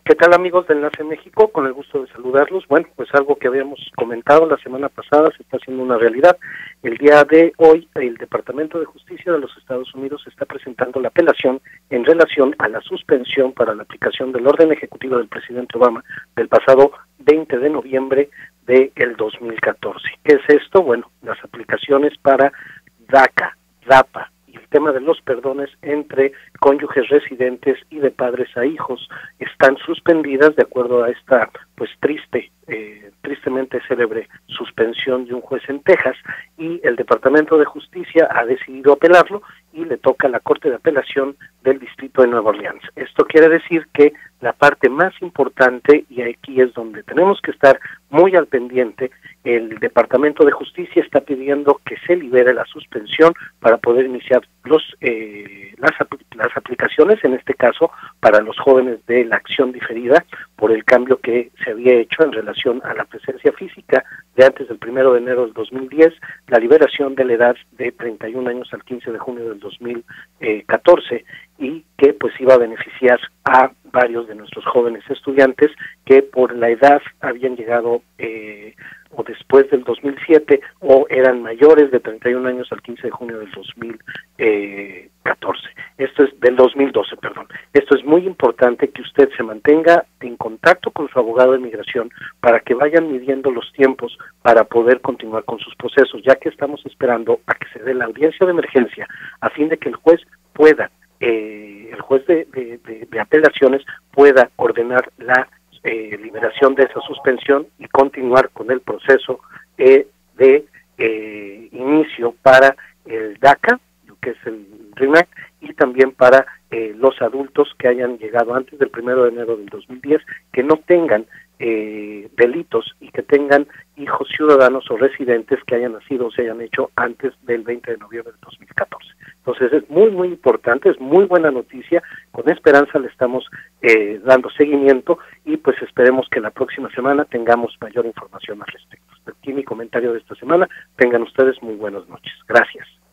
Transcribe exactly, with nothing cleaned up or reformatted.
¿Qué tal, amigos de Enlace México? Con el gusto de saludarlos. Bueno, pues algo que habíamos comentado la semana pasada se está haciendo una realidad. El día de hoy, el Departamento de Justicia de los Estados Unidos está presentando la apelación en relación a la suspensión para la aplicación del orden ejecutivo del presidente Obama del pasado veinte de noviembre del dos mil catorce. ¿Qué es esto? Bueno, las aplicaciones para DACA, DAPA, el tema de los perdones entre cónyuges residentes y de padres a hijos están suspendidas de acuerdo a esta pues triste, eh, tristemente célebre suspensión de un juez en Texas, y el Departamento de Justicia ha decidido apelarlo y le toca a la Corte de Apelación del Distrito de Nueva Orleans. Esto quiere decir que la parte más importante, y aquí es donde tenemos que estar muy al pendiente, el Departamento de Justicia está pidiendo que se libere la suspensión para poder iniciar los eh, las, las aplicaciones, en este caso para los jóvenes de la acción diferida, por el cambio que se había hecho en relación a la presencia física de antes del primero de enero del dos mil diez, la liberación de la edad de treinta y un años al quince de junio del dos mil catorce, y que pues iba a beneficiar a varios de nuestros jóvenes estudiantes que por la edad habían llegado eh, o después del dos mil siete o eran mayores de treinta y un años al quince de junio del dos mil catorce. Esto es del dos mil doce, perdón. Esto es muy importante que usted se mantenga en contacto con su abogado de migración para que vayan midiendo los tiempos para poder continuar con sus procesos, ya que estamos esperando a que se dé la audiencia de emergencia a fin de que el juez pueda, eh, el juez de, de, de, de apelaciones pueda ordenar la eh, liberación de esa suspensión y continuar con el proceso eh, de eh, inicio para el DACA, que es el REMAC, y también para eh, los adultos que hayan llegado antes del primero de enero del dos mil diez, que no tengan eh, delitos y que tengan hijos ciudadanos o residentes que hayan nacido o se hayan hecho antes del veinte de noviembre del dos mil catorce. Entonces es muy, muy importante, es muy buena noticia. Con esperanza le estamos eh, dando seguimiento y pues esperemos que la próxima semana tengamos mayor información al respecto. Aquí mi comentario de esta semana. Tengan ustedes muy buenas noches. Gracias.